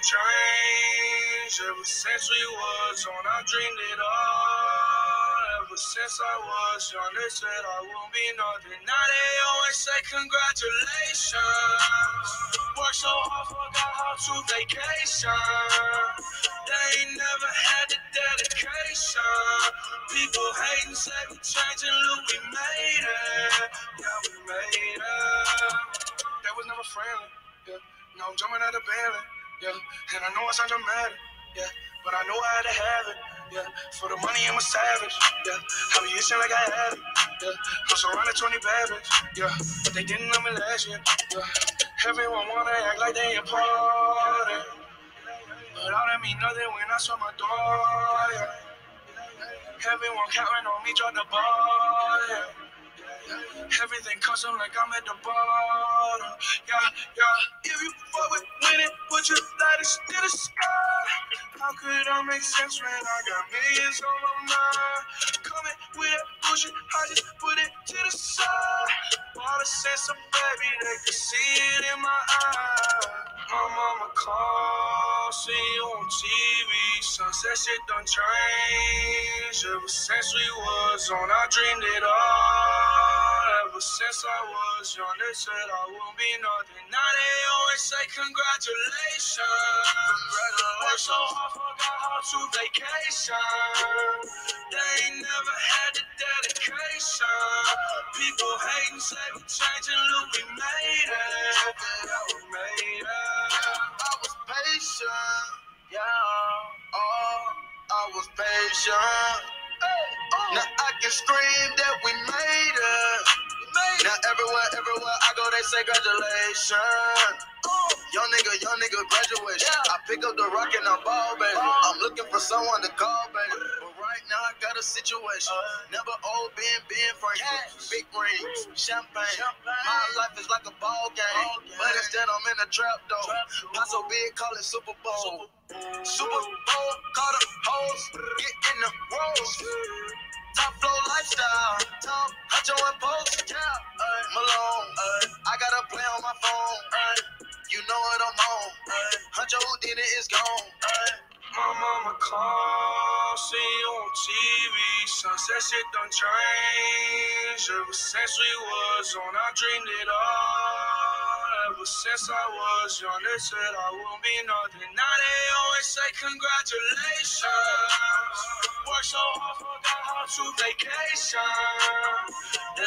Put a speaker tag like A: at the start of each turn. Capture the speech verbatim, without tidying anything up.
A: done changed. Ever since we was on, I dreamed it all. Ever since I was young, they said I won't be nothing. Now they always say congratulations. Worked so hard, forgot how to vacation. They ain't never had the dedication. People hating, say we changing, look, we made it. Yeah, we made it. That was never friendly. Yeah, now I'm jumping out of Bentley. Yeah, and I know I sound dramatic. Yeah, but I know I had to have it. Yeah, for the money I'm a savage. Yeah, I be itching like I had it. Yeah, I'm surrounded twenty bad bitches. Yeah, but they didn't know me last year. Yeah, everyone wanna act like they important, but all that mean nothing when I saw my door. Yeah, everyone counting on me, drop the ball. Yeah. Everything custom like I'm at the bottom. Yeah, yeah. If you fuck with winning, put your lighters to the sky. How could I make sense when I got millions on my mind? Coming with that bullshit, I just put it to the side. All the sense of baby, they could see it in my eyes. My mama called, see you on T V. Sunset shit done changed. Ever since we was on, I dreamed it all. Ever since I was young, they said I won't be nothing. Now they always say congratulations. Congratulations. Worked so hard, forgot how to vacation. They ain't never had the dedication. People hating, say we changing, look, we made it. Yeah, we made it. I was patient, yeah. Oh, I was patient. Now I can scream that we made it. Now everywhere, everywhere I go, they say congratulations. Young nigga, young nigga, graduation. I pick up the rock and I ball, baby. I'm looking for someone to call, baby. But right now I got a situation. Never old, been, been Franklin. Big rings, champagne. My life is like a ball game, but instead I'm in a trap though. Not so big, call it Super Bowl. Super Bowl, call the hoes, get in the rolls. Top flow lifestyle, top Huncho and Post, yeah, uh, Malone, uh, I got a play on my phone, uh, you know what I'm on, uh, Huncho who did it is gone, uh, my mama called, see you on T V, sunset shit done changed, ever since we was on, I dreamed it all, ever since I was young, they said I won't be nothing, now they always say congratulations. Worked so hard, forgot how to vacation. They